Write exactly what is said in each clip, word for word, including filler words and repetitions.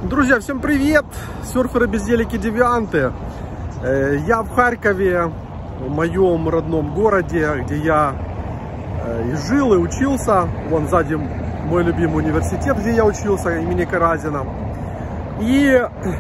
Друзья, всем привет! Серферы, безделики, девианты. Я в Харькове, в моем родном городе, где я и жил, и учился. Вон сзади мой любимый университет, где я учился, имени Каразина. И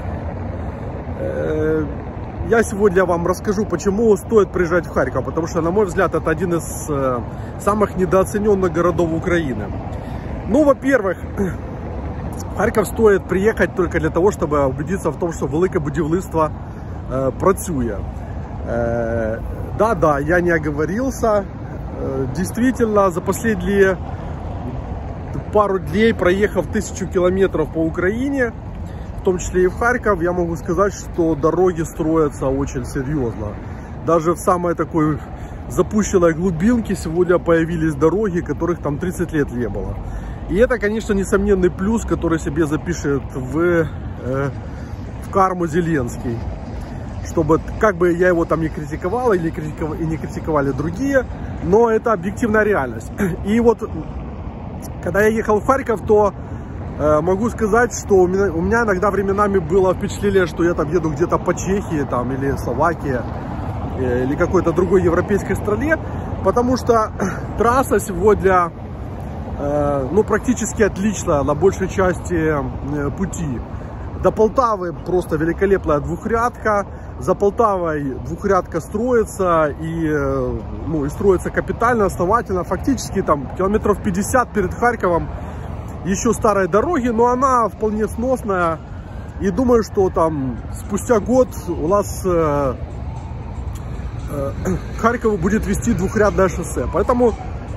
я сегодня вам расскажу, почему стоит приезжать в Харьков. Потому что, на мой взгляд, это один из самых недооцененных городов Украины. Ну, во-первых, в Харків стоїть приїхати тільки для того, щоб убедитися в тому, що велике будівництво е, працює. Е, да, да, я не оговорился. Е, действительно, за последние пару дней, проехав тысячу километров по Украине, в том числе и в Харьков, я могу сказать, что дороги строятся очень серьезно. Даже в самой такой запущенной глубинке сегодня появились дороги, которых там тридцать лет не было. И это, конечно, несомненный плюс, который себе запишет в, э, в карму Зеленский. Чтобы, как бы я его там не критиковал или критиков, и не критиковали другие, но это объективная реальность. И вот, когда я ехал в Харьков, то э, могу сказать, что у меня, у меня иногда временами было впечатление, что я там еду где-то по Чехии там, или Словакии, э, или какой-то другой европейской стране, потому что трасса сегодня... Ну, практически отлично на большей части пути. До Полтавы просто великолепная двухрядка. За Полтавой двухрядка строится и, ну, и строится капитально, основательно. Фактически там километров пятьдесят перед Харьковом еще старой дороги, но она вполне сносная. И думаю, что там спустя год у нас э, э, к Харькову будет вести двухрядное шоссе. Поэтому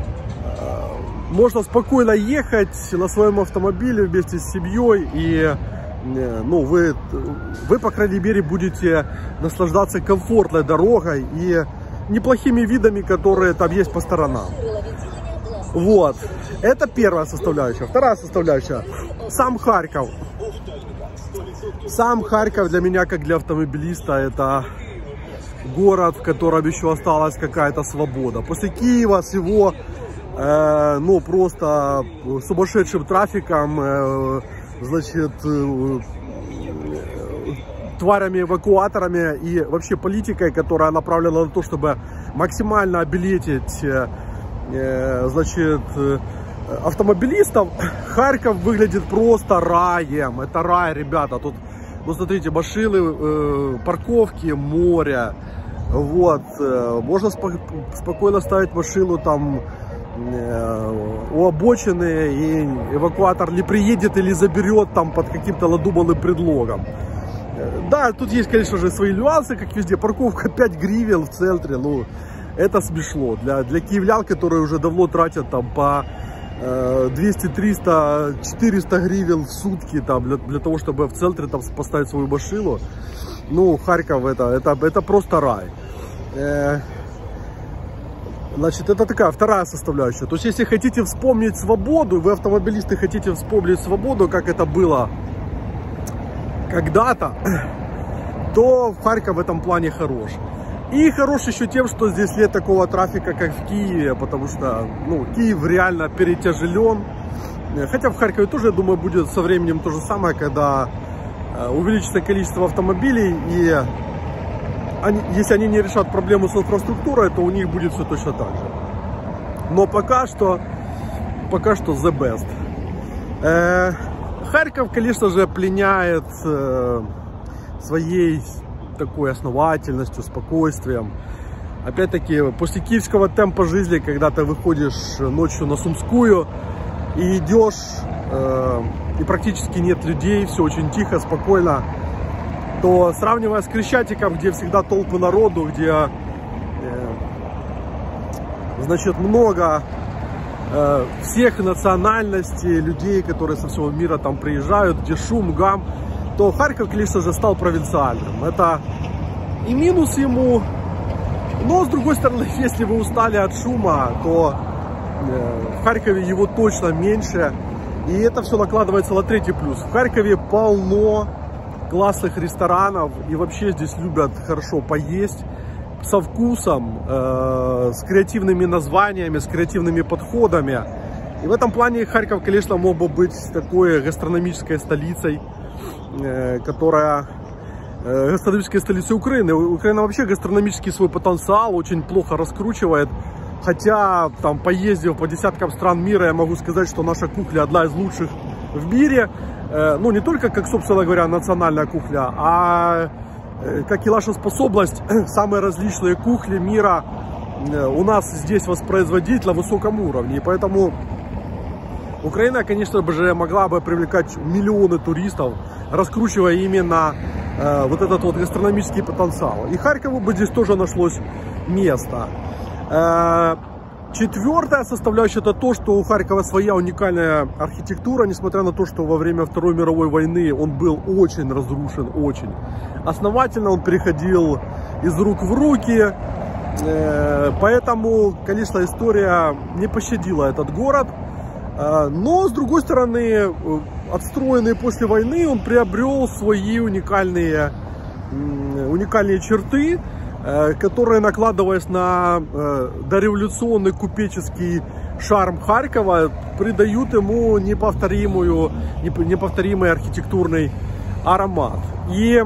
можно спокойно ехать на своем автомобиле вместе с семьей, и ну, вы, вы, по крайней мере, будете наслаждаться комфортной дорогой и неплохими видами, которые там есть по сторонам. Вот. Это первая составляющая. Вторая составляющая. Сам Харьков. Сам Харьков для меня, как для автомобилиста, это город, в котором еще осталась какая-то свобода. После Киева с его... ну, просто сумасшедшим трафиком, значит, тварями-эвакуаторами и вообще политикой, которая направлена на то, чтобы максимально обелетить, значит, автомобилистов. Харьков выглядит просто раем. Это рай, ребята. Тут, ну, смотрите, машины, парковки, море. Вот. Можно спокойно ставить машину там у обочины, и эвакуатор ли приедет, или заберет там под каким-то надуманным предлогом. Да, тут есть, конечно же, свои нюансы, как везде. Парковка пять гривен в центре, ну, это смешно. Для, для киевлян, которые уже давно тратят там по двести, триста, четыреста гривен в сутки там, для, для того, чтобы в центре там поставить свою машину. Ну, Харьков это, это, это просто рай. Значит, это такая вторая составляющая. То есть, если хотите вспомнить свободу, вы, автомобилисты, хотите вспомнить свободу, как это было когда-то, то Харьков в этом плане хорош. И хорош еще тем, что здесь нет такого трафика, как в Киеве, потому что, ну, Киев реально перетяжелен. Хотя в Харькове тоже, я думаю, будет со временем то же самое, когда увеличится количество автомобилей, и Они, если они не решат проблему с инфраструктурой, то у них будет все точно так же. Но пока что, пока что the best. Э, Харьков, конечно же, пленяет э, своей такой основательностью, спокойствием. Опять-таки, после киевского темпа жизни, когда ты выходишь ночью на Сумскую и идешь, э, и практически нет людей, все очень тихо, спокойно, то, сравнивая с Крещатиком, где всегда толпы народу, где, э, значит, много э, всех национальностей, людей, которые со всего мира там приезжают, где шум, гам, то Харьков, конечно же, стал провинциальным. Это и минус ему, но, с другой стороны, если вы устали от шума, то э, в Харькове его точно меньше, и это все накладывается на третий плюс. В Харькове полно классных ресторанов, и вообще здесь любят хорошо поесть, со вкусом, э, с креативными названиями, с креативными подходами. И в этом плане Харьков, конечно, мог бы быть такой гастрономической столицей которая гастрономическая столица Украины. Украина вообще гастрономический свой потенциал очень плохо раскручивает. Хотя, там, поездив по десяткам стран мира, я могу сказать, что наша кухня одна из лучших в мире. Ну, не только, как, собственно говоря, национальная кухня, а как и наша способность самые различные кухни мира у нас здесь воспроизводить на высоком уровне. И поэтому Украина, конечно же, могла бы привлекать миллионы туристов, раскручивая именно э, вот этот вот гастрономический потенциал. И Харькову бы здесь тоже нашлось место. Э, четвертая составляющая — это то, что у Харькова своя уникальная архитектура, несмотря на то, что во время Второй мировой войны он был очень разрушен, очень основательно, он переходил из рук в руки. Э, поэтому, конечно, история не пощадила этот город. Но, с другой стороны, отстроенный после войны, он приобрел свои уникальные, уникальные черты, которые, накладываясь на дореволюционный купеческий шарм Харькова, придают ему неповторимую, неповторимый архитектурный аромат. И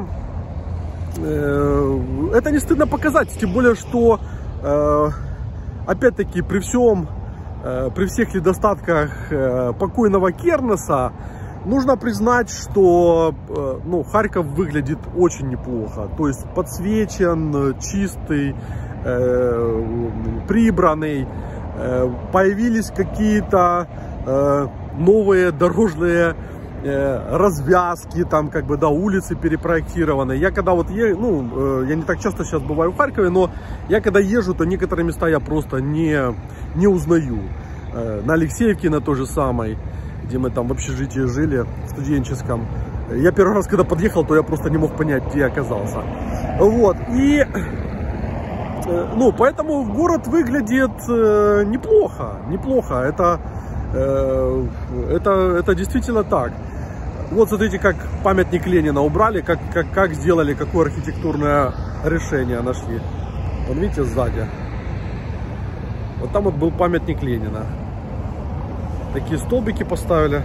это не стыдно показать, тем более, что, опять-таки, при всем... При всех недостатках покойного Кернеса, нужно признать, что ну, Харьков выглядит очень неплохо. То есть подсвечен, чистый, э, прибранный. Э, появились какие-то э, новые дорожные э, развязки, там как бы, да, улицы перепроектированы. Я когда вот, е, ну, э, я не так часто сейчас бываю в Харькове, но я когда езжу, то некоторые места я просто не... не узнаю. На Алексеевке, на той же самой, где мы там в общежитии жили, в студенческом. Я первый раз, когда подъехал, то я просто не мог понять, где я оказался. Вот. И, ну, поэтому город выглядит неплохо. Неплохо. Это, это, это действительно так. Вот смотрите, как памятник Ленина убрали, как, как, как сделали, какое архитектурное решение нашли. Вот видите, сзади. Вот там вот был памятник Ленина. Такие столбики поставили.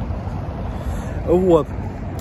Вот.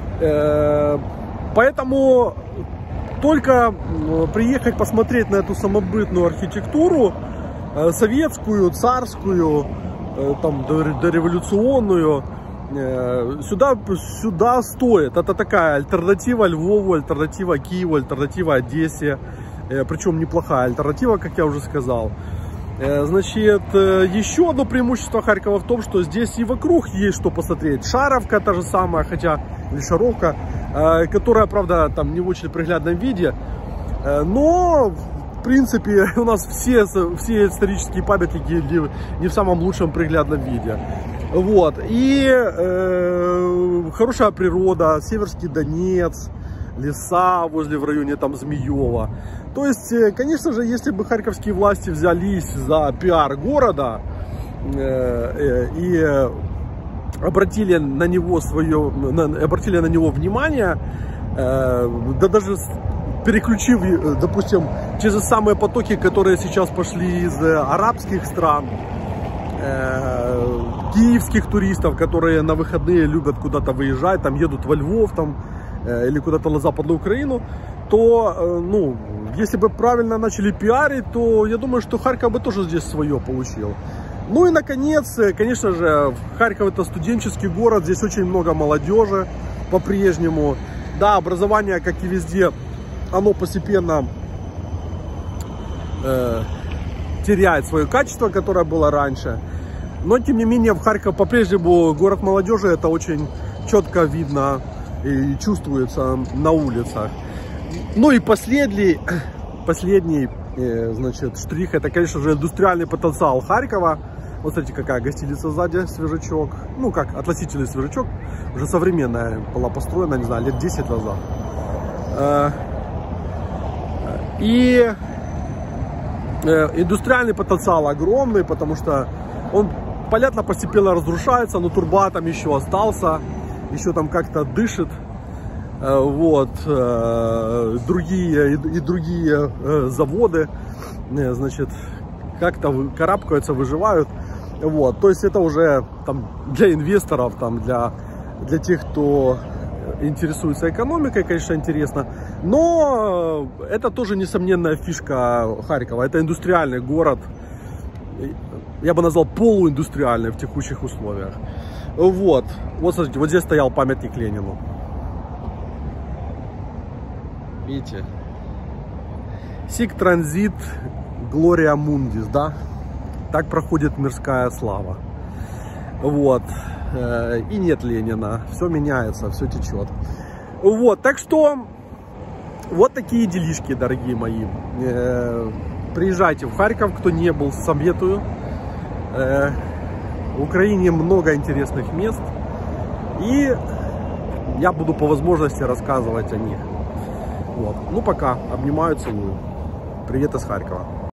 Поэтому только приехать посмотреть на эту самобытную архитектуру, советскую, царскую, там, дореволюционную, сюда, сюда стоит. Это такая альтернатива Львову, альтернатива Киеву, альтернатива Одессе. Причем неплохая альтернатива, как я уже сказал. Значит, еще одно преимущество Харькова в том, что здесь и вокруг есть что посмотреть. Шаровка та же самая, хотя или Шаровка, которая, правда, там не в очень приглядном виде. Но, в принципе, у нас все, все исторические памятники не в самом лучшем приглядном виде. Вот. И э, хорошая природа, Северский Донец, леса возле, в районе там Змеева. То есть, конечно же, если бы харьковские власти взялись за пиар города э, э, и обратили на него свое, на, обратили на него внимание, э, да даже переключив, допустим, те же самые потоки, которые сейчас пошли из арабских стран, э, киевских туристов, которые на выходные любят куда-то выезжать, там едут во Львов, там, э, или куда-то на Западную Украину, то, э, ну, если бы правильно начали пиарить, то я думаю, что Харьков бы тоже здесь свое получил. Ну и, наконец, конечно же, Харьков — это студенческий город, здесь очень много молодежи по-прежнему. Да, образование, как и везде, оно постепенно э, теряет свое качество, которое было раньше. Но, тем не менее, в Харьков по-прежнему город молодежи, это очень четко видно и чувствуется на улицах. Ну и последний, последний э, значит, штрих — это, конечно же, индустриальный потенциал Харькова. Вот смотрите, какая гостиница сзади, свежачок. Ну, как относительный свежачок. Уже современная, была построена, не знаю, лет десять назад. И индустриальный потенциал огромный, потому что он, понятно, постепенно разрушается, но Турбатом еще остался, еще там как-то дышит. Вот, другие и другие заводы, значит, как-то карабкаются, выживают. Вот, то есть это уже там для инвесторов, там, для, для тех, кто интересуется экономикой, конечно, интересно. Но это тоже несомненная фишка Харькова. Это индустриальный город. Я бы назвал полуиндустриальный в текущих условиях. Вот. Вот, смотрите, вот здесь стоял памятник Ленину. Видите? Сик Транзит Глория Мундис, да? Так проходит мирская слава. Вот. И нет Ленина. Все меняется, все течет. Вот. Так что вот такие делишки, дорогие мои. Приезжайте в Харьков, кто не был, советую. В Украине много интересных мест. И я буду по возможности рассказывать о них. Вот. Ну пока. Обнимаю, целую. Привет из Харькова.